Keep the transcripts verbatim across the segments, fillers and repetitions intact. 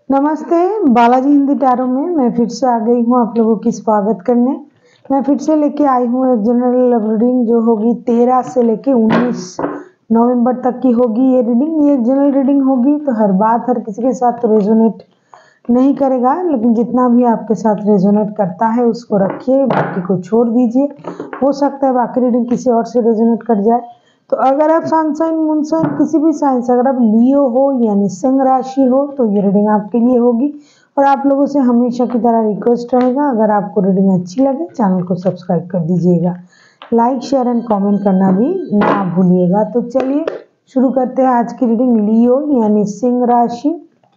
नमस्ते, बालाजी हिंदी टैरो में मैं फिर से आ गई हूँ आप लोगों की स्वागत करने। मैं फिर से लेके आई हूँ एक जनरल लव रीडिंग जो होगी तेरह से लेके उन्नीस नवंबर तक की होगी ये रीडिंग। ये एक जनरल रीडिंग होगी तो हर बात हर किसी के साथ तो रेजोनेट नहीं करेगा, लेकिन जितना भी आपके साथ रेजोनेट करता है उसको रखिए, बाकी को छोड़ दीजिए। हो सकता है बाकी रीडिंग किसी और से रेजोनेट कर जाए। तो अगर आप सन साइन मून साइन किसी भी साइन से अगर आप लियो हो यानी सिंह राशि हो तो ये रीडिंग आपके लिए होगी। और आप लोगों से हमेशा की तरह रिक्वेस्ट रहेगा, अगर आपको रीडिंग अच्छी लगे चैनल को सब्सक्राइब कर दीजिएगा, लाइक शेयर एंड कमेंट करना भी ना भूलिएगा। तो चलिए शुरू करते हैं आज की रीडिंग। लियो यानी सिंह राशि,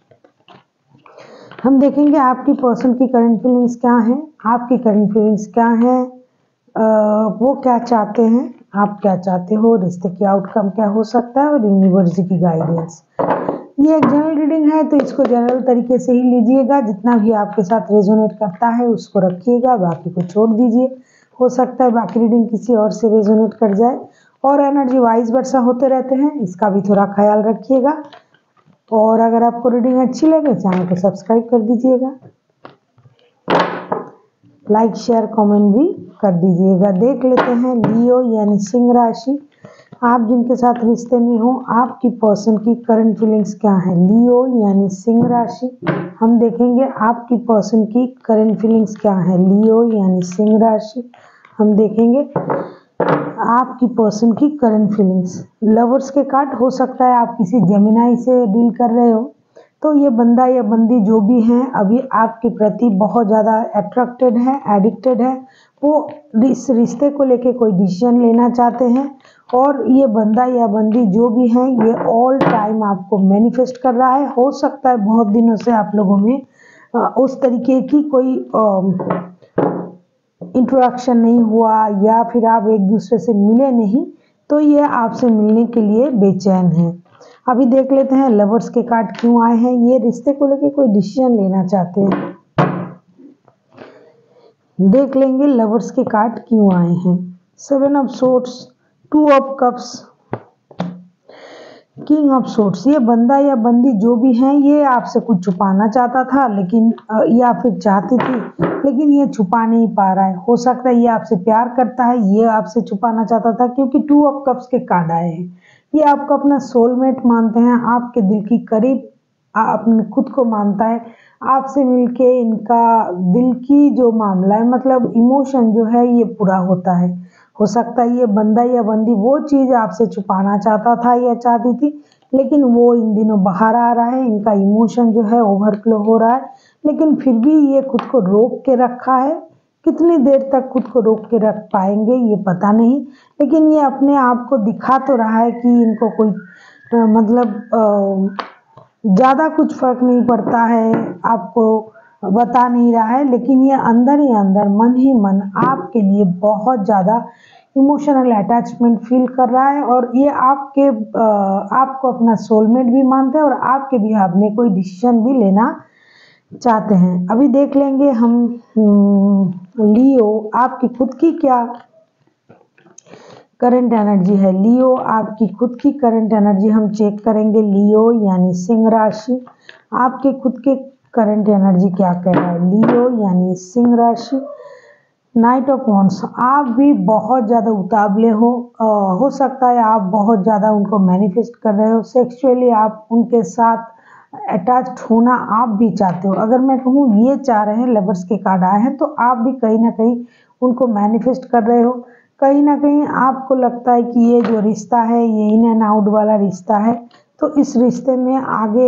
हम देखेंगे आपकी पर्सन की करंट फीलिंग्स क्या है, आपकी करंट फीलिंग्स क्या है, वो क्या चाहते हैं, आप क्या चाहते हो, रिश्ते की आउटकम क्या हो सकता है और यूनिवर्स की गाइडेंस। ये एक जनरल रीडिंग है तो इसको जनरल तरीके से ही लीजिएगा, जितना भी आपके साथ रेजोनेट करता है उसको रखिएगा, बाकी को छोड़ दीजिए। हो सकता है बाकी रीडिंग किसी और से रेजोनेट कर जाए और एनर्जी वाइज वर्सा होते रहते हैं, इसका भी थोड़ा ख्याल रखिएगा। और अगर आपको रीडिंग अच्छी लगे चैनल को सब्सक्राइब कर दीजिएगा, लाइक शेयर कमेंट भी कर दीजिएगा। देख लेते हैं लियो यानी सिंह राशि, आप जिनके साथ रिश्ते में हो आपकी पर्सन की करंट फीलिंग्स क्या है। लियो यानी सिंह राशि, हम देखेंगे आपकी पर्सन की करंट फीलिंग्स क्या है। लियो यानी सिंह राशि, हम देखेंगे आपकी पर्सन की करंट फीलिंग्स। लवर्स के कार्ड, हो सकता है आप किसी जेमिनाई से डील कर रहे हो तो ये बंदा या बंदी जो भी हैं अभी आपके प्रति बहुत ज़्यादा अट्रैक्टेड है, एडिक्टेड है। वो इस रिश्ते को लेके कोई डिसीजन लेना चाहते हैं और ये बंदा या बंदी जो भी हैं ये ऑल टाइम आपको मैनिफेस्ट कर रहा है। हो सकता है बहुत दिनों से आप लोगों में उस तरीके की कोई इंट्रोडक्शन नहीं हुआ या फिर आप एक दूसरे से मिले नहीं, तो ये आपसे मिलने के लिए बेचैन है। अभी देख लेते हैं लवर्स के कार्ड क्यों आए हैं। ये रिश्ते को लेके कोई डिसीजन लेना चाहते हैं, देख लेंगे लवर्स के कार्ड क्यों आए हैं। Seven of swords, two of cups, king of swords. ये बंदा या बंदी जो भी हैं ये आपसे कुछ छुपाना चाहता था, लेकिन या फिर चाहती थी लेकिन ये छुपा नहीं पा रहा है। हो सकता है ये आपसे प्यार करता है, ये आपसे छुपाना चाहता था, क्योंकि टू ऑफ कप्स के कार्ड आए हैं। ये आपको अपना सोलमेट मानते हैं, आपके दिल की करीब अपने खुद को मानता है। आपसे मिलके इनका दिल की जो मामला है, मतलब इमोशन जो है ये पूरा होता है। हो सकता है ये बंदा या बंदी वो चीज़ आपसे छुपाना चाहता था या चाहती थी, लेकिन वो इन दिनों बाहर आ रहा है, इनका इमोशन जो है ओवरफ्लो हो रहा है, लेकिन फिर भी ये खुद को रोक के रखा है। कितनी देर तक खुद को रोक के रख पाएंगे ये पता नहीं, लेकिन ये अपने आप को दिखा तो रहा है कि इनको कोई आ, मतलब ज़्यादा कुछ फर्क नहीं पड़ता है, आपको बता नहीं रहा है, लेकिन ये अंदर ही अंदर मन ही मन आपके लिए बहुत ज़्यादा इमोशनल अटैचमेंट फील कर रहा है। और ये आपके आ, आपको अपना सोलमेट भी मानते हैं और आपके बिहाफ में कोई डिसीजन भी लेना चाहते हैं। अभी देख लेंगे हम लियो आपकी खुद की क्या करंट एनर्जी है। लियो आपकी खुद की करंट एनर्जी हम चेक करेंगे। लियो यानी सिंह राशि, आपके खुद के करंट एनर्जी क्या कह रहा है। लियो यानी सिंह राशि, नाइट ऑफ वॉन्ड्स, आप भी बहुत ज़्यादा उतावले हो। आ, हो सकता है आप बहुत ज़्यादा उनको मैनिफेस्ट कर रहे हो, सेक्सुअली आप उनके साथ अटैच्ड होना आप भी चाहते हो। अगर मैं कहूँ ये चाह रहे हैं, लवर्स के कार्ड आए हैं, तो आप भी कहीं ना कहीं उनको मैनिफेस्ट कर रहे हो। कहीं ना कहीं आपको लगता है कि ये जो रिश्ता है ये इन एंड आउट वाला रिश्ता है, तो इस रिश्ते में आगे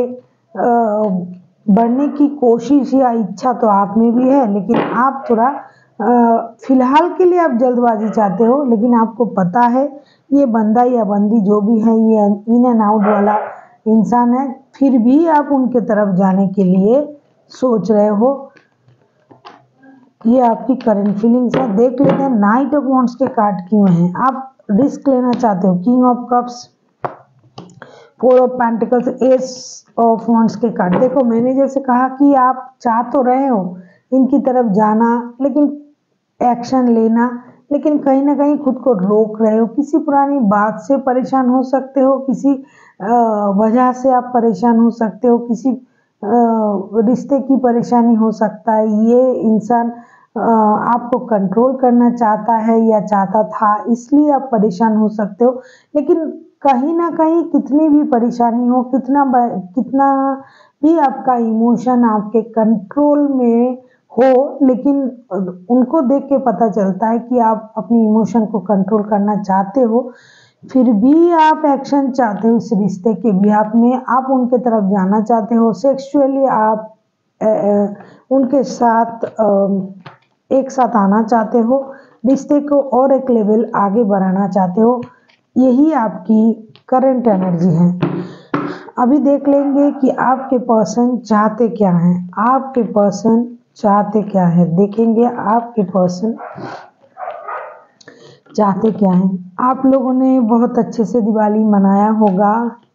बढ़ने की कोशिश या इच्छा तो आप में भी है, लेकिन आप थोड़ा फिलहाल के लिए आप जल्दबाजी चाहते हो। लेकिन आपको पता है ये बंदा या बंदी जो भी है ये इन एंड आउट वाला इंसान है, फिर भी आप उनके तरफ जाने के लिए सोच रहे हो। ये आपकी करंट फीलिंग्स है। देख लेते हैं नाइट ऑफ वॉन्ड्स के कार्ड क्यों हैं। आप रिस्क लेना चाहते हो। King of cups, four of pentacles, ace of wands के कार्ड। देखो मैंने जैसे कहा कि आप चाह तो रहे हो इनकी तरफ जाना, लेकिन एक्शन लेना, लेकिन कहीं ना कहीं खुद को रोक रहे हो। किसी पुरानी बात से परेशान हो सकते हो, किसी वजह से आप परेशान हो सकते हो, किसी रिश्ते की परेशानी हो सकता है, ये इंसान आपको कंट्रोल करना चाहता है या चाहता था, इसलिए आप परेशान हो सकते हो। लेकिन कहीं ना कहीं कितनी भी परेशानी हो, कितना कितना भी आपका इमोशन आपके कंट्रोल में हो, लेकिन उनको देख के पता चलता है कि आप अपनी इमोशन को कंट्रोल करना चाहते हो, फिर भी आप एक्शन चाहते हो इस रिश्ते के बिहाफ में, आप उनके तरफ जाना चाहते हो, सेक्सुअली आप ए, ए, उनके साथ ए, एक साथ आना चाहते हो, रिश्ते को और एक लेवल आगे बढ़ाना चाहते हो। यही आपकी करंट एनर्जी है। अभी देख लेंगे कि आपके पर्सन चाहते क्या हैं, आपके पर्सन चाहते क्या है, देखेंगे आपके पर्सन चाहते क्या हैं। आप लोगों ने बहुत अच्छे से दिवाली मनाया होगा,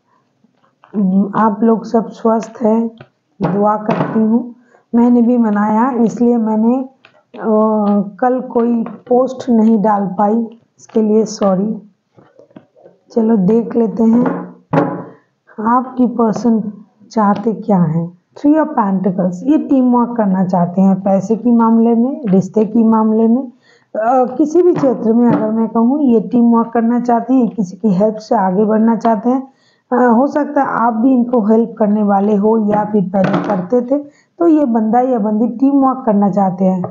आप लोग सब स्वस्थ हैं, दुआ करती हूँ। मैंने भी मनाया, इसलिए मैंने आ, कल कोई पोस्ट नहीं डाल पाई, इसके लिए सॉरी। चलो देख लेते हैं आपकी पर्सन चाहते क्या हैं। थ्री ऑफ पेंटिकल्स, ये टीम वर्क करना चाहते हैं, पैसे की मामले में, रिश्ते की मामले में, आ, किसी भी क्षेत्र में अगर मैं कहूँ ये टीम वर्क करना चाहते हैं, किसी की हेल्प से आगे बढ़ना चाहते हैं। आ, हो सकता है आप भी इनको हेल्प करने वाले हो या फिर पहले करते थे, तो ये बंदा या बंदी टीम वर्क करना चाहते हैं।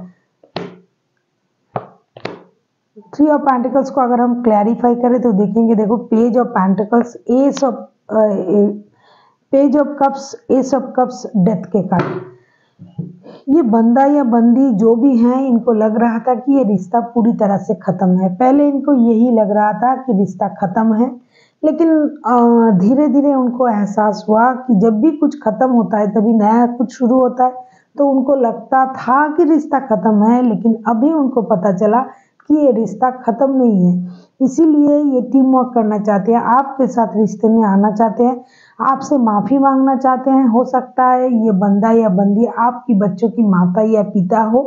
थ्री ऑफ पेंटिकल्स को अगर हम क्लैरिफाई करें तो देखेंगे, देखो page of pentacles, ace of page of cups, ace of cups, death के कार्ड। ये बंदा या बंदी जो भी हैं, इनको लग रहा था कि ये रिश्ता पूरी तरह से खत्म है। पहले इनको यही लग रहा था कि रिश्ता खत्म है, लेकिन धीरे धीरे उनको एहसास हुआ कि जब भी कुछ खत्म होता है तभी नया कुछ शुरू होता है। तो उनको लगता था कि रिश्ता खत्म है, लेकिन अभी उनको पता चला कि ये रिश्ता खत्म नहीं है। इसीलिए ये टीम वर्क करना चाहते हैं, आपके साथ रिश्ते में आना चाहते हैं, आपसे माफ़ी मांगना चाहते हैं। हो सकता है ये बंदा या बंदी आपकी बच्चों की माता या पिता हो,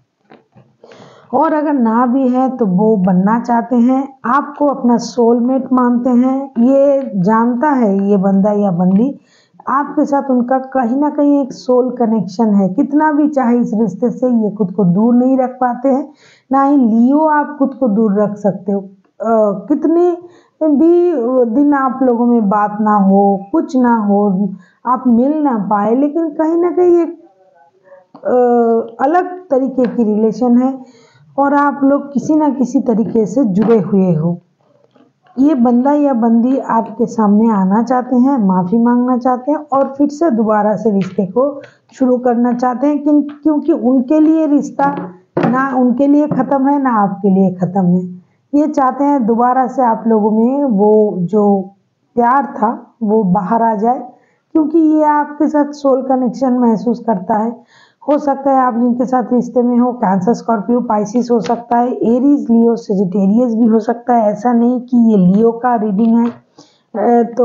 और अगर ना भी है तो वो बनना चाहते हैं, आपको अपना सोलमेट मानते हैं। ये जानता है ये बंदा या बंदी आपके साथ उनका कहीं ना कहीं एक सोल कनेक्शन है। कितना भी चाहे इस रिश्ते से ये खुद को दूर नहीं रख पाते हैं, ना ही लियो आप खुद को दूर रख सकते हो। आ, कितने भी दिन आप लोगों में बात ना हो, कुछ ना हो, आप मिल ना पाए, लेकिन कहीं ना कहीं एक आ, अलग तरीके की रिलेशन है और आप लोग किसी ना किसी तरीके से जुड़े हुए हो। ये बंदा या बंदी आपके सामने आना चाहते हैं, माफ़ी मांगना चाहते हैं और फिर से दोबारा से रिश्ते को शुरू करना चाहते हैं, क्योंकि उनके लिए रिश्ता ना उनके लिए ख़त्म है ना आपके लिए ख़त्म है। ये चाहते हैं दोबारा से आप लोगों में वो जो प्यार था वो बाहर आ जाए, क्योंकि ये आपके साथ सोल कनेक्शन महसूस करता है। हो सकता है आप जिनके साथ रिश्ते में हो कैंसर, स्कॉर्पियो, पाइसिस हो सकता है, एरीज, लियो, सेजिटेरियस भी हो सकता है। ऐसा नहीं कि ये लियो का रीडिंग है तो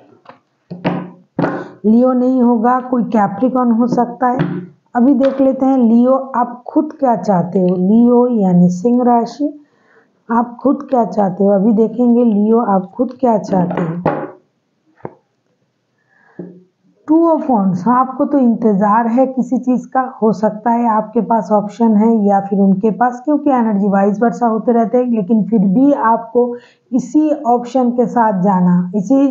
लियो नहीं होगा, कोई कैप्रिकॉन हो सकता है। अभी देख लेते हैं लियो आप खुद क्या चाहते हो। लियो यानी सिंह राशि, आप खुद क्या चाहते हो। अभी देखेंगे लियो आप खुद क्या चाहते हो। टू ऑफ वॉन्ड्स, आपको तो इंतज़ार है किसी चीज़ का। हो सकता है आपके पास ऑप्शन है या फिर उनके पास, क्योंकि एनर्जी वाइज वर्षा होते रहते हैं, लेकिन फिर भी आपको इसी ऑप्शन के साथ जाना, इसी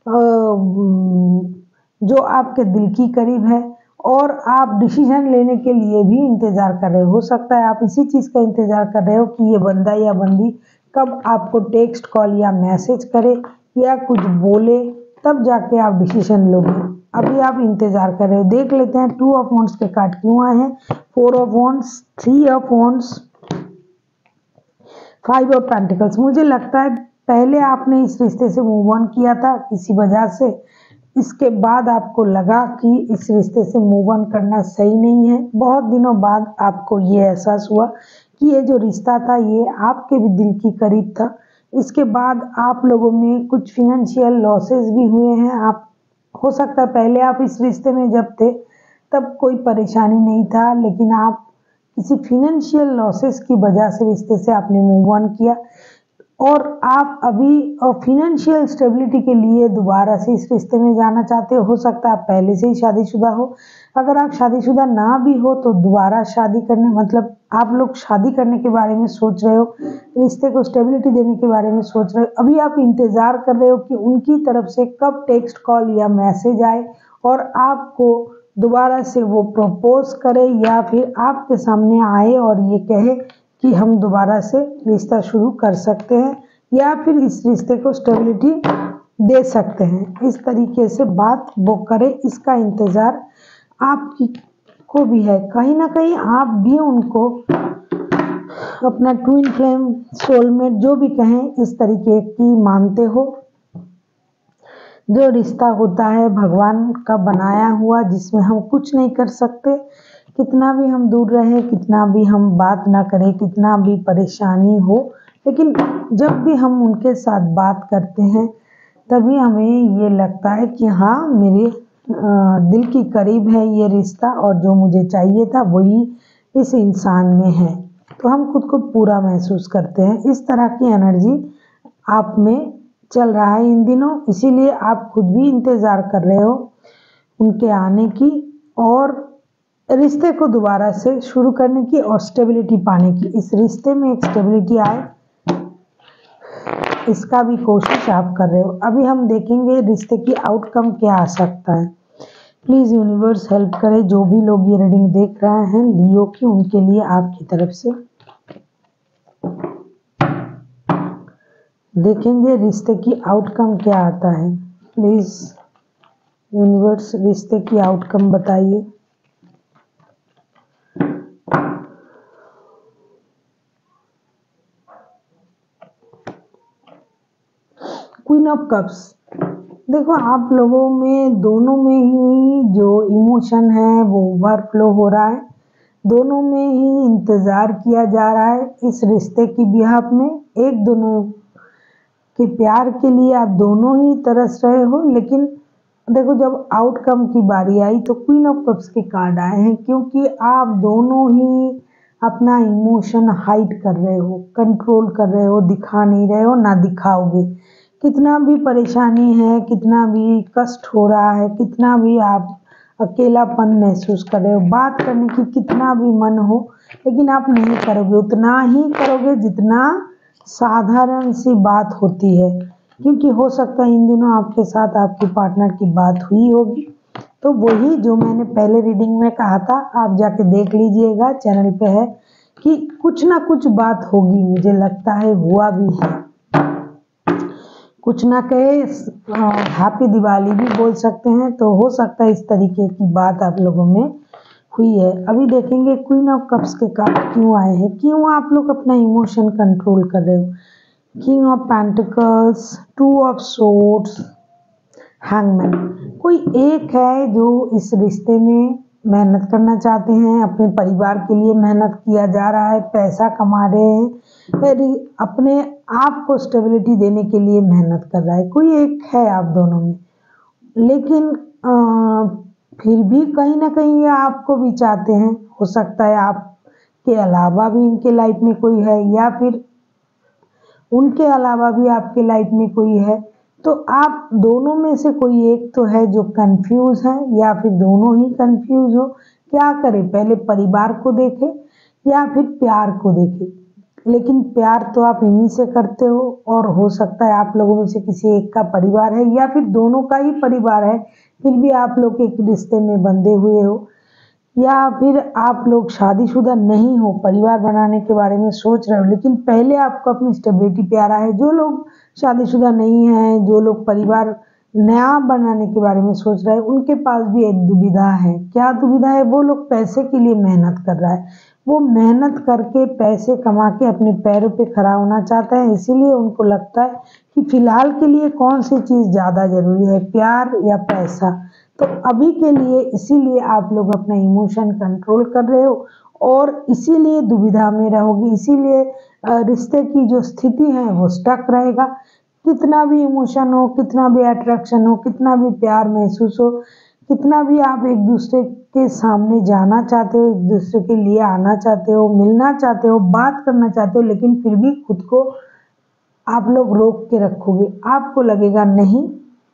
जो आपके दिल की करीब है और आप डिसीजन लेने के लिए भी इंतज़ार कर रहे हो। हो सकता है आप इसी चीज़ का इंतज़ार कर रहे हो कि ये बंदा या बंदी कब आपको टेक्स्ट, कॉल या मैसेज करे या कुछ बोले, तब जाके आप डिसीजन लोगे। अभी आप इंतज़ार कर रहे हो। देख लेते हैं टू ऑफ वॉन्ड्स के कार्ड क्यों आए हैं, four of wands, three of wands, five of pentacles. मुझे लगता है पहले आपने इस रिश्ते से मूव ऑन किया था किसी वजह से, इसके बाद आपको लगा कि इस रिश्ते से मूव ऑन करना सही नहीं है। बहुत दिनों बाद आपको ये एहसास हुआ कि ये जो रिश्ता था ये आपके भी दिल की करीब था। इसके बाद आप लोगों में कुछ फिनेंशियल लॉसेस भी हुए हैं। आप हो सकता है पहले आप इस रिश्ते में जब थे तब कोई परेशानी नहीं था, लेकिन आप किसी फिनेंशियल लॉसेस की वजह से रिश्ते से आपने मूव ऑन किया। और आप अभी फिनेंशियल स्टेबिलिटी के लिए दोबारा से इस रिश्ते में जाना चाहते हो हो सकता है आप पहले से ही शादीशुदा हो। अगर आप शादीशुदा ना भी हो तो दोबारा शादी करने मतलब आप लोग शादी करने के बारे में सोच रहे हो, रिश्ते को स्टेबिलिटी देने के बारे में सोच रहे हो। अभी आप इंतज़ार कर रहे हो कि उनकी तरफ से कब टेक्स्ट कॉल या मैसेज आए और आपको दोबारा से वो प्रपोज करे या फिर आपके सामने आए और ये कहे कि हम दोबारा से रिश्ता शुरू कर सकते हैं या फिर इस रिश्ते को स्टेबिलिटी दे सकते हैं। इस तरीके से बात वो करे, इसका इंतज़ार आपकी को भी है। कहीं ना कहीं आप भी उनको अपना ट्विन फ्लेम, सोलमेट जो भी कहें, इस तरीके की मानते हो। जो रिश्ता होता है भगवान का बनाया हुआ, जिसमें हम कुछ नहीं कर सकते। कितना भी हम दूर रहे, कितना भी हम बात ना करें, कितना भी परेशानी हो, लेकिन जब भी हम उनके साथ बात करते हैं तभी हमें ये लगता है कि हाँ मेरे दिल की करीब है ये रिश्ता और जो मुझे चाहिए था वही इस इंसान में है। तो हम खुद को पूरा महसूस करते हैं। इस तरह की एनर्जी आप में चल रहा है इन दिनों, इसीलिए आप खुद भी इंतज़ार कर रहे हो उनके आने की और रिश्ते को दोबारा से शुरू करने की और स्टेबिलिटी पाने की। इस रिश्ते में एक स्टेबिलिटी आए, इसका भी कोशिश आप कर रहे हो। अभी हम देखेंगे रिश्ते की आउटकम क्या आ सकता है। प्लीज़ यूनिवर्स हेल्प करे। जो भी लोग ये रीडिंग देख रहे हैं लियो की, उनके लिए आपकी तरफ से देखेंगे रिश्ते की आउटकम क्या आता है। प्लीज़ यूनिवर्स रिश्ते की आउटकम बताइए। क्वीन ऑफ कप्स, देखो आप लोगों में दोनों में ही जो इमोशन है वो ओवरफ्लो हो रहा है। दोनों में ही इंतज़ार किया जा रहा है इस रिश्ते की बिहाफ में। एक दोनों के प्यार के लिए आप दोनों ही तरस रहे हो, लेकिन देखो जब आउटकम की बारी आई तो क्वीन ऑफ कप्स के कार्ड आए हैं, क्योंकि आप दोनों ही अपना इमोशन हाइड कर रहे हो, कंट्रोल कर रहे हो, दिखा नहीं रहे हो, ना दिखाओगे। कितना भी परेशानी है, कितना भी कष्ट हो रहा है, कितना भी आप अकेलापन महसूस कर रहे हो, बात करने की कितना भी मन हो, लेकिन आप नहीं करोगे। उतना ही करोगे जितना साधारण सी बात होती है, क्योंकि हो सकता है इन दिनों आपके साथ आपके पार्टनर की बात हुई होगी। तो वही जो मैंने पहले रीडिंग में कहा था, आप जाके देख लीजिएगा, चैनल पे है, कि कुछ ना कुछ बात होगी। मुझे लगता है हुआ भी है। कुछ ना कहे हैप्पी दिवाली भी बोल सकते हैं। तो हो सकता है इस तरीके की बात आप लोगों में हुई है। अभी देखेंगे क्वीन ऑफ कप्स के कार्ड क्यों आए हैं, क्यों आप लोग अपना इमोशन कंट्रोल कर रहे हो। King of pentacles, two of swords, hangman. कोई एक है जो इस रिश्ते में मेहनत करना चाहते हैं, अपने परिवार के लिए मेहनत किया जा रहा है, पैसा कमा रहे हैं, फिर अपने आप को स्टेबिलिटी देने के लिए मेहनत कर रहा है। कोई एक है आप दोनों में, लेकिन आ, फिर भी कहीं ना कहीं ये आपको भी चाहते हैं। हो सकता है आपके अलावा भी इनके लाइफ में कोई है या फिर उनके अलावा भी आपके लाइफ में कोई है। तो आप दोनों में से कोई एक तो है जो कंफ्यूज है, या फिर दोनों ही कंफ्यूज हो। क्या करें, पहले परिवार को देखें या फिर प्यार को देखें। लेकिन प्यार तो आप इन्हीं से करते हो, और हो सकता है आप लोगों में से किसी एक का परिवार है या फिर दोनों का ही परिवार है, फिर भी आप लोग एक रिश्ते में बंधे हुए हो, या फिर आप लोग शादीशुदा नहीं हो, परिवार बनाने के बारे में सोच रहे हो, लेकिन पहले आपको अपनी स्टेबिलिटी प्यारा है। जो लोग शादीशुदा नहीं हैं, जो लोग परिवार नया बनाने के बारे में सोच रहे हैं, उनके पास भी एक दुविधा है। क्या दुविधा है? वो लोग पैसे के लिए मेहनत कर रहा है, वो मेहनत करके पैसे कमा के अपने पैरों पे खड़ा होना चाहता है। इसीलिए उनको लगता है कि फिलहाल के लिए कौन सी चीज़ ज़्यादा ज़रूरी है, प्यार या पैसा। तो अभी के लिए इसीलिए आप लोग अपना इमोशन कंट्रोल कर रहे हो और इसीलिए दुविधा में रहोगे। इसीलिए रिश्ते की जो स्थिति है वो स्टक रहेगा। कितना भी इमोशन हो, कितना भी अट्रैक्शन हो, कितना भी प्यार महसूस हो, कितना भी आप एक दूसरे के सामने जाना चाहते हो, एक दूसरे के लिए आना चाहते हो, मिलना चाहते हो, बात करना चाहते हो, लेकिन फिर भी खुद को आप लोग रोक के रखोगे, आपको लगेगा नहीं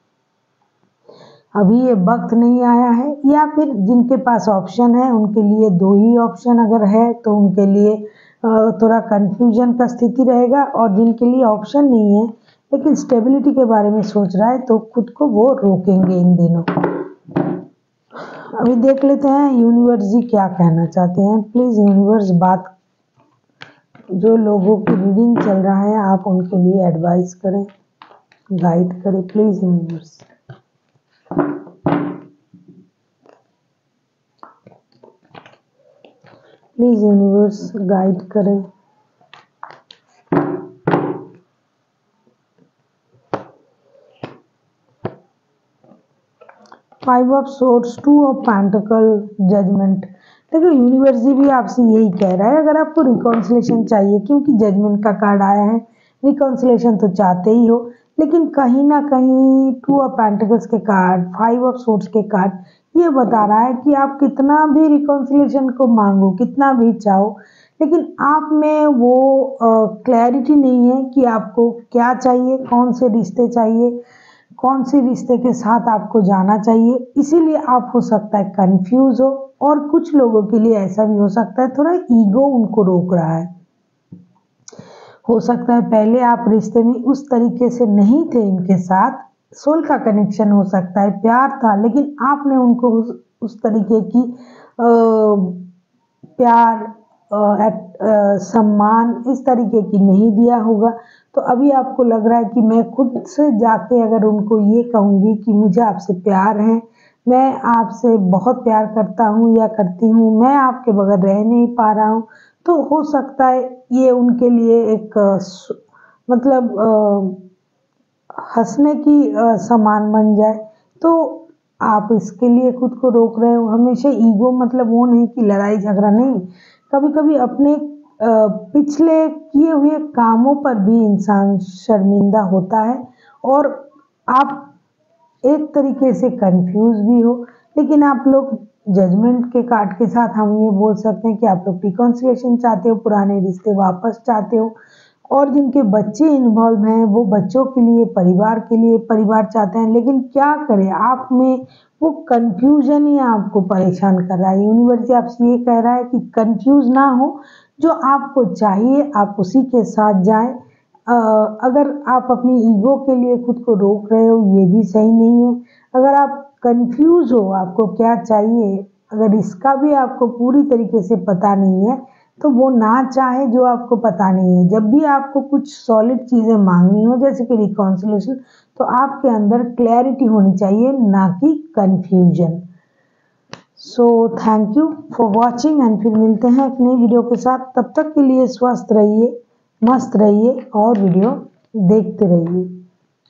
अभी ये वक्त नहीं आया है, या फिर जिनके पास ऑप्शन है उनके लिए दो ही ऑप्शन अगर है तो उनके लिए थोड़ा कंफ्यूजन का स्थिति रहेगा, और जिनके लिए ऑप्शन नहीं है लेकिन स्टेबिलिटी के बारे में सोच रहा है तो खुद को वो रोकेंगे इन दिनों। अभी देख लेते हैं यूनिवर्स जी क्या कहना चाहते हैं। प्लीज यूनिवर्स बात, जो लोगों की रीडिंग चल रहा है आप उनके लिए एडवाइस करें, गाइड करें please universe. Please universe guide करें। Five of swords, two of pentacle, judgment. देखो यूनिवर्स जी भी आपसे यही कह रहा है, अगर आपको रिकॉन्सिलेशन चाहिए, क्योंकि जजमेंट का कार्ड आया है, रिकॉन्सिलेशन तो चाहते ही हो, लेकिन कहीं ना कहीं टू ऑफ पेंटिकल्स के कार्ड, फाइव ऑफ सोर्ड्स के कार्ड ये बता रहा है कि आप कितना भी रिकॉन्सिलेशन को मांगो, कितना भी चाहो, लेकिन आप में वो क्लैरिटी नहीं है कि आपको क्या चाहिए, कौन से रिश्ते चाहिए, कौन से रिश्ते के साथ आपको जाना चाहिए। इसीलिए आप हो सकता है कंफ्यूज हो, और कुछ लोगों के लिए ऐसा भी हो सकता है थोड़ा ईगो उनको रोक रहा है। हो सकता है पहले आप रिश्ते में उस तरीके से नहीं थे इनके साथ, सोल का कनेक्शन हो सकता है, प्यार था, लेकिन आपने उनको उस, उस तरीके की आ, प्यार आ, आ, सम्मान इस तरीके की नहीं दिया होगा। तो अभी आपको लग रहा है कि मैं खुद से जाके अगर उनको ये कहूँगी कि मुझे आपसे प्यार है, मैं आपसे बहुत प्यार करता हूँ या करती हूँ, मैं आपके बगैर रह नहीं पा रहा हूँ, तो हो सकता है ये उनके लिए एक मतलब हंसने की समान बन जाए। तो आप इसके लिए खुद को रोक रहे हो। हमेशा ईगो मतलब वो नहीं कि लड़ाई झगड़ा नहीं, कभी कभी अपने पिछले किए हुए कामों पर भी इंसान शर्मिंदा होता है, और आप एक तरीके से कंफ्यूज भी हो, लेकिन आप लोग जजमेंट के कार्ड के साथ हम ये बोल सकते हैं कि आप लोग रिकॉन्सिलेशन चाहते हो, पुराने रिश्ते वापस चाहते हो, और जिनके बच्चे इन्वॉल्व हैं वो बच्चों के लिए, परिवार के लिए परिवार चाहते हैं, लेकिन क्या करें आप में वो कंफ्यूजन ही आपको परेशान कर रहा है। यूनिवर्स आपसे ये कह रहा है कि कंफ्यूज ना हो, जो आपको चाहिए आप उसी के साथ जाएं। अगर आप अपनी ईगो के लिए खुद को रोक रहे हो ये भी सही नहीं है। अगर आप कंफ्यूज हो आपको क्या चाहिए, अगर इसका भी आपको पूरी तरीके से पता नहीं है, तो वो ना चाहे जो आपको पता नहीं है। जब भी आपको कुछ सॉलिड चीज़ें मांगनी हो जैसे कि रिकॉन्सिलेशन, तो आपके अंदर क्लैरिटी होनी चाहिए, ना कि confusion. So thank you for watching, and फिर मिलते हैं एक नई वीडियो के साथ। तब तक के लिए स्वस्थ रहिए, मस्त रहिए और वीडियो देखते रहिए।